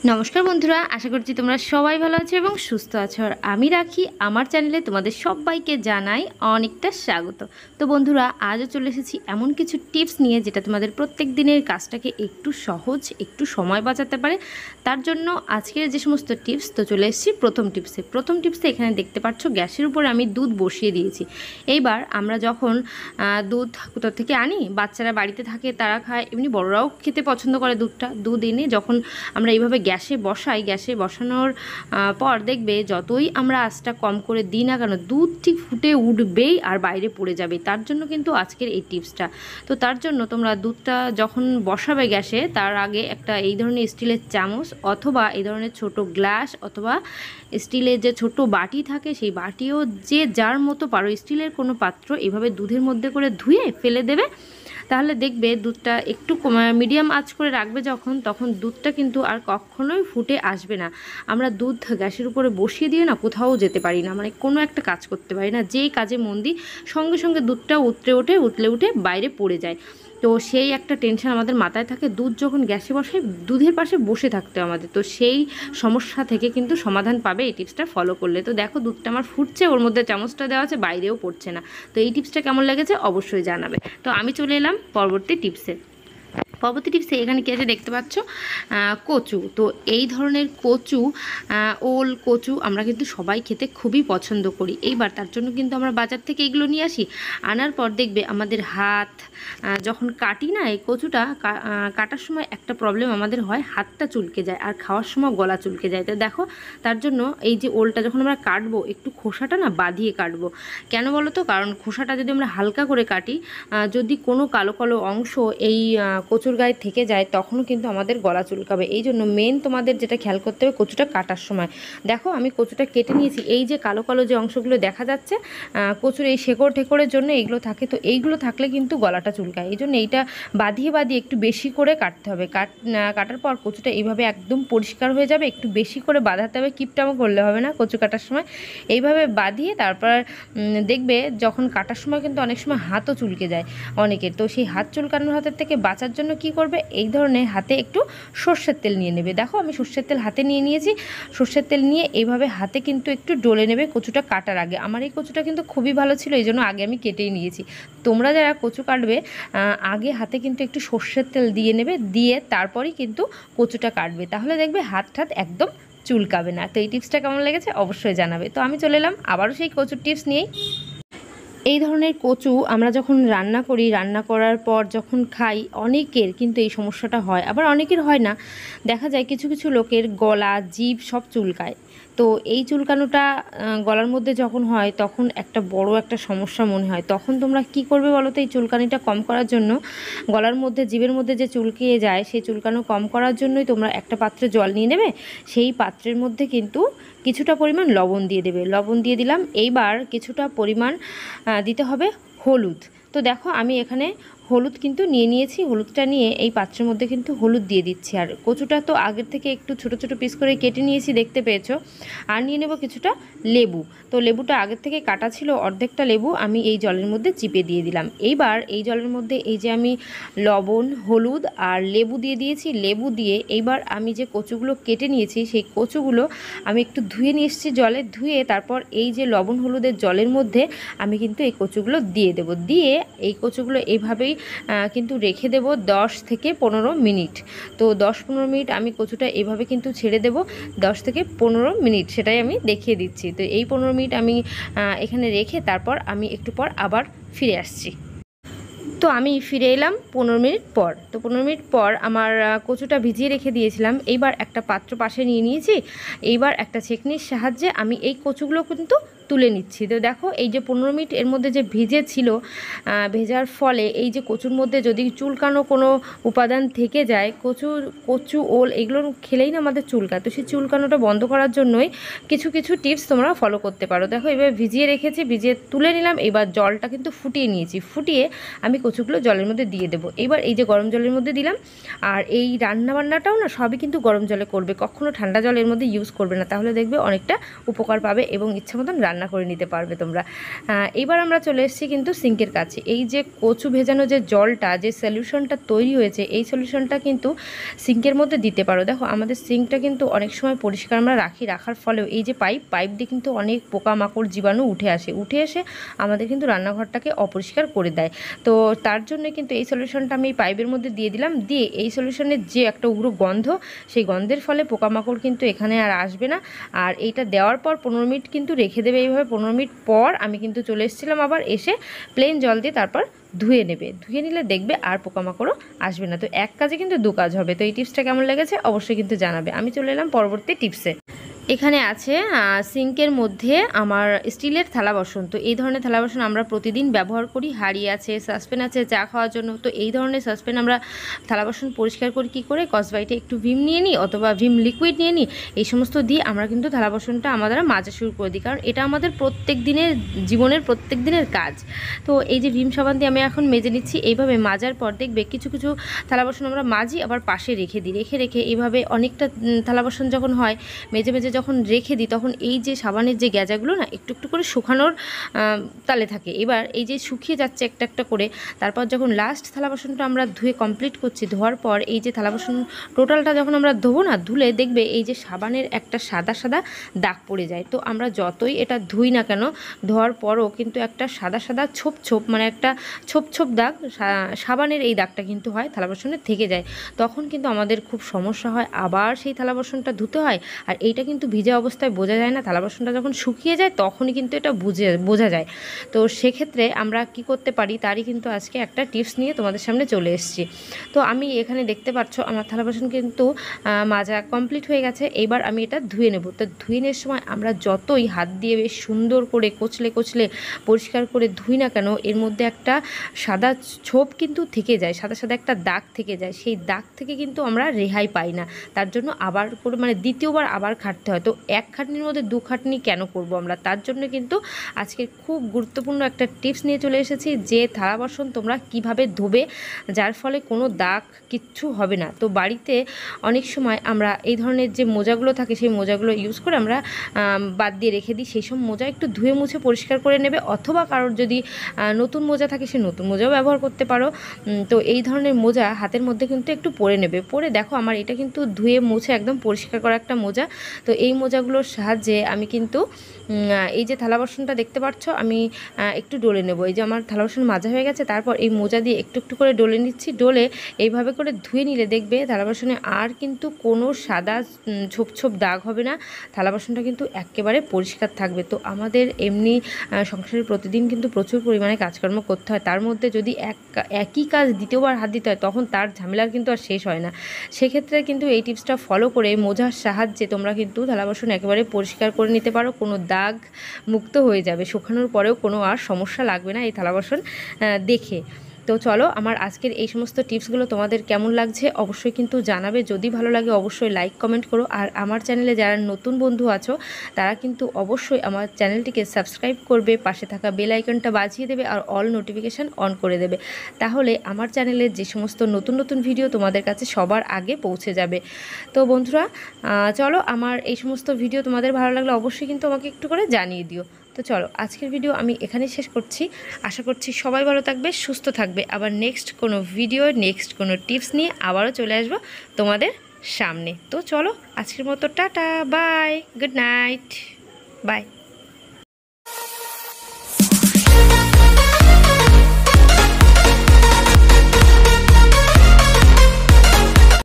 নমস্কার বন্ধুরা, আশা করছি তোমরা সবাই ভালো আছো এবং সুস্থ আছো। আর আমি রাখি আমার চ্যানেলে তোমাদের সবাইকে জানাই অনেকটা স্বাগত। তো বন্ধুরা, আজও চলে এসেছি এমন কিছু টিপস নিয়ে যেটা তোমাদের প্রত্যেক দিনের কাজটাকে একটু সহজ, একটু সময় বাঁচাতে পারে। তার জন্য আজকের যে সমস্ত টিপস, তো চলে এসেছি প্রথম টিপসে এখানে দেখতে পাচ্ছ গ্যাসের উপরে আমি দুধ বসিয়ে দিয়েছি। এইবার আমরা যখন দুধ কোথা থেকে আনি, বাচ্চারা বাড়িতে থাকে তারা খায়, এমনি বড়রাও খেতে পছন্দ করে দুধ এনে যখন আমরা এইভাবে গ্যাসে বসাই, গ্যাসে বসানোর পর দেখবে যতই আমরা আঁচটা কম করে দিই না কেন, দুধ ঠিক ফুটে উঠবেই আর বাইরে পড়ে যাবে। তার জন্য কিন্তু আজকের এই টিপসটা। তো তার জন্য তোমরা দুধটা যখন বসাবে গ্যাসে, তার আগে একটা এই ধরনের স্টিলের চামচ অথবা এই ধরনের ছোট গ্লাস অথবা স্টিলের যে ছোট বাটি থাকে, সেই বাটিও যে যার মতো পারো স্টিলের কোনো পাত্র এভাবে দুধের মধ্যে করে ধুয়ে ফেলে দেবে। তাহলে দেখবে দুধটা একটু মিডিয়াম আঁচ করে রাখবে তখন দুধটা কিন্তু আর কখনোই ফুটে আসবে না। আমরা দুধ গ্যাসের উপরে বসিয়ে দিয়ে না কোথাও যেতে পারি না, মানে কোনো একটা কাজ করতে পারি না। যেই কাজে মন দিই সঙ্গে সঙ্গে দুধটা উতলে উঠে বাইরে পড়ে যায়। তো সেই একটা টেনশন আমাদের মাথায় থাকে। দুধ যখন গ্যাসে বসে দুধের পাশে বসে থাকতে আমাদের, তো সেই সমস্যা থেকে কিন্তু সমাধান পাবে এই টিপসটা ফলো করলে। তো দেখো দুধটা আমার ফুটছে, ওর মধ্যে চামচটা দেওয়া আছে, বাইরেও পড়ছে না। তো এই টিপসটা কেমন লেগেছে অবশ্যই জানাবে। তো আমি চলে এলাম পরবর্তী টিপসে। এখানে কি আছে দেখতে পাচ্ছ, কচু। তো এই ধরনের কচু, ওল কচু আমরা কিন্তু সবাই খেতে খুবই পছন্দ করি। এইবার তার জন্য কিন্তু আমরা বাজার থেকে এগুলো নিয়ে আসি। আনার পর দেখবে আমাদের হাত যখন কাটি না এই কচুটা, কাটার সময় একটা প্রবলেম আমাদের হয়, হাতটা চুলকে যায় আর খাওয়ার সময় গলা চুলকে যায়। তো দেখো তার জন্য এই যে ওলটা যখন আমরা কাটবো, একটু খোসাটা না বাঁধিয়ে কাটবো। কেন বলো তো? কারণ খোসাটা যদি আমরা হালকা করে কাটি, যদি কোনো কালো কালো অংশ এই কচুর গায়ে থেকে যায়, তখনও কিন্তু আমাদের গলা চুলকাবে। এই জন্য মেন তোমাদের যেটা খেয়াল করতে হবে কচুটা কাটার সময়। দেখো আমি কচুটা কেটে নিয়েছি, এই যে কালো কালো যে অংশগুলো দেখা যাচ্ছে কচুর এই শেকড় ঠেকড়ের জন্য এইগুলো থাকে। তো এইগুলো থাকলে কিন্তু গলাটা চুলকায়। এই জন্য এইটা বাঁধিয়ে একটু বেশি করে কাটতে হবে। কাটার পর কচুটা এইভাবে একদম পরিষ্কার হয়ে যাবে। একটু বেশি করে বাঁধাতে হবে, কিপটামো করলে হবে না কচু কাটার সময়। এইভাবে বাঁধিয়ে তারপর দেখবে যখন কাটার সময় কিন্তু অনেক সময় হাতও চুলকে যায় অনেকের। তো সেই হাত চুলকানোর হাতের থেকে বাঁচার জন্য কি করবে, এই ধরনের হাতে একটু সর্ষের তেল নিয়ে নেবে। দেখো আমি সর্ষের তেল হাতে নিয়ে নিয়েছি। সর্ষের তেল নিয়ে এইভাবে হাতে কিন্তু একটু ডলে নেবে কচুটা কাটার আগে। আমার এই কচুটা কিন্তু খুবই ভালো ছিল, এই জন্য আগে আমি কেটেই নিয়েছি। তোমরা যারা কচু কাটবে আগে হাতে কিন্তু একটু সর্ষের তেল দিয়ে নেবে, দিয়ে তারপরেই কিন্তু কচুটা কাটবে। তাহলে দেখবে হাত একদম চুলকাবে না। তো এই টিপসটা কেমন লেগেছে অবশ্যই জানাবে। তো আমি চলে এলাম আবারও সেই কচুর টিপস নিয়েই। এই ধরনের কচু আমরা যখন রান্না করি, রান্না করার পর যখন খাই, অনেকের কিন্তু এই সমস্যাটা হয়, আবার অনেকের হয় না। দেখা যায় কিছু কিছু লোকের গলা, জিভ সব চুলকায়। তো এই চুলকানোটা গলার মধ্যে যখন হয় তখন একটা বড় একটা সমস্যা মনে হয়। তখন তোমরা কি করবে বলো তো? এই চুলকানিটা কম করার জন্য, গলার মধ্যে জিভের মধ্যে যে চুলকিয়ে যায় সেই চুলকানো কম করার জন্যই তোমরা একটা পাত্রে জল নিয়ে নেবে। সেই পাত্রের মধ্যে কিন্তু কিছুটা পরিমাণ লবণ দিয়ে দেবে। লবণ দিয়ে দিলাম। এইবার কিছুটা পরিমাণ দিতে হবে হলুদ। তো দেখো আমি এখানে হলুদ কিন্তু নিয়ে নিয়েছি। হলুদটা নিয়ে এই পাত্রের মধ্যে কিন্তু হলুদ দিয়ে দিচ্ছি। আর কচুটা তো আগের থেকে একটু ছোট ছোট পিস করে কেটে নিয়েছি, দেখতে পেয়েছো। আর নিয়ে নেব কিছুটা লেবু। তো লেবুটা আগের থেকে কাটা ছিল, অর্ধেকটা লেবু আমি এই জলের মধ্যে চিপে দিয়ে দিলাম। এইবার এই জলের মধ্যে এই যে আমি লবণ, হলুদ আর লেবু দিয়ে দিয়েছি। লেবু দিয়ে এইবার আমি যে কচুগুলো কেটে নিয়েছি সেই কচুগুলো আমি একটু ধুয়ে নিয়ে এসেছি জলে, ধুয়ে তারপর এই যে লবণ হলুদের জলের মধ্যে আমি কিন্তু এই কচুগুলো দিয়ে দেব। দিয়ে এই কচুগুলো এইভাবেই কিন্তু রেখে দেব 10 থেকে 15 মিনিট। তো 10-15 মিনিট আমি কচুটা এভাবে কিন্তু ছেড়ে দেব। 10 থেকে 15 মিনিট সেটাই আমি দেখিয়ে দিচ্ছি। তো এই 15 মিনিট আমি এখানে রেখে তারপর আমি একটু পর আবার ফিরে আসছি। তো আমি ফিরে এলাম 15 মিনিট পর। তো 15 মিনিট পর আমার কচুটা ভিজিয়ে রেখে দিয়েছিলাম। এইবার একটা পাত্র পাশে নিয়ে নিয়েছি। এইবার একটা ছেঁকনির সাহায্যে আমি এই কচুগুলো কিন্তু তুলে নিচ্ছি। তো দেখো এই যে 15 মিনিট এর মধ্যে যে ভিজে ছিল, ভেজার ফলে এই যে কচুর মধ্যে যদি চুলকানো কোনো উপাদান থেকে যায়, কচু ওল এগুলো খেলেই না আমাদের চুলকায়। তো সেই চুলকানোটা বন্ধ করার জন্যই কিছু কিছু টিপস তোমরা ফলো করতে পারো। দেখো এবার ভিজিয়ে রেখেছি, ভিজিয়ে তুলে নিলাম। এবার জলটা কিন্তু ফুটিয়ে নিয়েছি। ফুটিয়ে আমি কচুগুলো জলের মধ্যে দিয়ে দেবো। এবার এই যে গরম জলের মধ্যে দিলাম। আর এই রান্নাবান্নাটাও না সবই কিন্তু গরম জলে করবে, কখনো ঠান্ডা জল এর মধ্যে ইউজ করবে না, তাহলে দেখবে অনেকটা উপকার পাবে এবং ইচ্ছা মতন রান্না রান্না করে নিতে পারবে তোমরা। এবার আমরা চলে এসেছি কিন্তু সিঙ্কের কাছে। এই যে কচু ভেজানো যে জলটা, যে সলিউশনটা তৈরি হয়েছে, এই সলিউশনটা কিন্তু সিঙ্কের মধ্যে দিতে পারো। দেখো আমাদের সিঙ্কটা কিন্তু অনেক সময় পরিষ্কার আমরা রাখার ফলেও এই যে পাইপ দিয়ে কিন্তু অনেক পোকামাকড় জীবাণু উঠে এসে আমাদের কিন্তু রান্নাঘরটাকে অপরিষ্কার করে দেয়। তো তার জন্য কিন্তু এই সলিউশনটা আমি এই পাইপের মধ্যে দিয়ে দিলাম। দিয়ে এই সলিউশনের যে একটা উগ্র গন্ধ, সেই গন্ধের ফলে পোকামাকড় কিন্তু এখানে আর আসবে না। আর এইটা দেওয়ার পর 15 মিনিট কিন্তু রেখে দেবে। এইভাবে 15 মিনিট পর আমি কিন্তু চলে এসেছিলাম, আবার এসে প্লেন জল দিয়ে তারপর ধুয়ে নেবে। ধুয়ে নিলে দেখবে আর পোকামাকড়ও আসবে না। তো এক কাজে কিন্তু দু কাজ হবে। তো এই টিপসটা কেমন লেগেছে অবশ্যই কিন্তু জানাবে। আমি চলে এলাম পরবর্তী টিপসে। এখানে আছে সিঙ্কের মধ্যে আমার স্টিলের থালা বাসন। তো এই ধরনের থালা বাসন আমরা প্রতিদিন ব্যবহার করি। হাঁড়ি আছে, সসপ্যান আছে চা খাওয়ার জন্য। তো এই ধরনের সসপ্যান আমরা থালা বাসন পরিষ্কার করি কী করে, কসবাইটে একটু ভিম নিয়ে নিই অথবা ভিম লিকুইড নিয়ে নিই। এই সমস্ত দিয়ে আমরা কিন্তু থালা বাসনটা আমাদের মাজা শুরু করে দিই, কারণ এটা আমাদের প্রত্যেক দিনের জীবনের প্রত্যেক দিনের কাজ। তো এই যে ভিম সাবান দিয়ে আমি এখন মেজে নিচ্ছি। এইভাবে মাজার পর দেখবে কিছু কিছু থালা বাসন আমরা মাজি আবার পাশে রেখে দিই। রেখে এইভাবে অনেকটা থালা বাসন যখন হয় মেজে যখন রেখে দিই, তখন এই যে সাবানের যে গ্যাজাগুলো না একটু একটু করে শুকানোর তালে থাকে। এবার এই যে শুকিয়ে যাচ্ছে একটা একটা করে, তারপর যখন লাস্ট থালা বাসনটা আমরা ধুয়ে কমপ্লিট করছি, ধোয়ার পর এই যে থালা বাসন টোটালটা যখন আমরা ধোবো না, ধুলে দেখবে এই যে সাবানের একটা সাদা সাদা দাগ পড়ে যায়। তো আমরা যতই এটা ধুই না কেন, ধোয়ার পরও কিন্তু একটা সাদা সাদা ছোপ মানে একটা ছোপ দাগ সাবানের এই দাগটা কিন্তু হয় থালা বাসনে থেকে যায়। তখন কিন্তু আমাদের খুব সমস্যা হয়, আবার সেই থালা বাসনটা ধুতে হয়। আর এইটা কিন্তু ভিজে অবস্থায় বোঝা যায় না, থালা বাসনটা যখন শুকিয়ে যায় তখনই কিন্তু এটা বোঝা যায়। তো সেক্ষেত্রে আমরা কি করতে পারি তারই কিন্তু আজকে একটা টিপস নিয়ে তোমাদের সামনে চলে এসেছি। তো আমি এখানে দেখতে পাচ্ছ আমার থালা বাসন কিন্তু মাজা কমপ্লিট হয়ে গেছে। এবার আমি এটা ধুয়ে নেব। তো ধুয়ে নেওয়ার সময় আমরা যতই হাত দিয়ে বেশ সুন্দর করে কচলে পরিষ্কার করে ধুই না কেন, এর মধ্যে একটা সাদা ছোপ কিন্তু থেকে যায়, সাদা একটা দাগ থেকে যায়। সেই দাগ থেকে কিন্তু আমরা রেহাই পাই না। তার জন্য আবার করে মানে দ্বিতীয়বার আবার খাটতে হয়। তো এক খাটনির মধ্যে দু খাটনি কেন করব আমরা? তার জন্য কিন্তু আজকে খুব গুরুত্বপূর্ণ একটা টিপস নিয়ে চলে এসেছি, যে থালা বাসন তোমরা কিভাবে ধোবে যার ফলে কোনো দাগ কিচ্ছু হবে না। তো বাড়িতে অনেক সময় আমরা এই ধরনের যে মোজাগুলো থাকে সেই মোজাগুলো ইউজ করে আমরা বাদ দিয়ে রেখে দিই। সেই সব মোজা একটু ধুয়ে মুছে পরিষ্কার করে নেবে, অথবা কারোর যদি নতুন মোজা থাকে সে নতুন মোজাও ব্যবহার করতে পারো। তো এই ধরনের মোজা হাতের মধ্যে কিন্তু একটু পরে নেবে। পরে দেখো আমার এটা কিন্তু ধুয়ে মুছে একদম পরিষ্কার করা একটা মোজা। তো এই মোজাগুলোর সাহায্যে আমি কিন্তু এই যে থালা বাসনটা দেখতে পাচ্ছ আমি একটু ডলে নেব। এই যে আমার থালা বাসন মাজা হয়ে গেছে, তারপর এই মোজা দিয়ে একটু একটু করে ডলে নিচ্ছি। ডলে এইভাবে করে ধুয়ে নিলে দেখবে থালা বাসনে আর কিন্তু কোনো সাদা ছোপ দাগ হবে না। থালা বাসনটা কিন্তু একেবারে পরিষ্কার থাকবে। তো আমাদের এমনি সংসারে প্রতিদিন কিন্তু প্রচুর পরিমাণে কাজকর্ম করতে হয়, তার মধ্যে যদি একই কাজ দ্বিতীয়বার হাত দিতে হয় তখন তার ঝামেলার কিন্তু আর শেষ হয় না। সেক্ষেত্রে কিন্তু এই টিপসটা ফলো করে মোজার সাহায্যে তোমরা কিন্তু থালা বাসন একেবারে পরিষ্কার করে নিতে পারো। কোনো দাগ মুক্ত হয়ে যাবে, শুকানোর পরেও কোনো আর সমস্যা লাগবে না এই থালা বাসন দেখে। তো চলো আমার আজকের এই সমস্ত টিপসগুলো তোমাদের কেমন লাগছে অবশ্যই কিন্তু জানাবে। যদি ভালো লাগে অবশ্যই লাইক কমেন্ট করো। আর আমার চ্যানেলে যারা নতুন বন্ধু আছো তারা কিন্তু অবশ্যই আমার চ্যানেলটিকে সাবস্ক্রাইব করবে, পাশে থাকা বেল আইকনটা বাজিয়ে দেবে আর অল নোটিফিকেশান অন করে দেবে। তাহলে আমার চ্যানেলের যে সমস্ত নতুন ভিডিও তোমাদের কাছে সবার আগে পৌঁছে যাবে। তো বন্ধুরা চলো আমার এই সমস্ত ভিডিও তোমাদের ভালো লাগলে অবশ্যই কিন্তু আমাকে একটু করে জানিয়ে দিও। তো চলো আজকের ভিডিও আমি এখানেই শেষ করছি। আশা করছি সবাই ভালো থাকবে, সুস্থ থাকবে। আবার নেক্সট কোনো ভিডিও, নেক্সট কোনো টিপস নিয়ে আবারও চলে আসবো তোমাদের সামনে। তো চলো আজকের মতো tata, bye, good night, by.